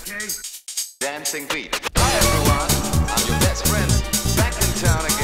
Dancing beat. Hi everyone, I'm your best friend, back in town again.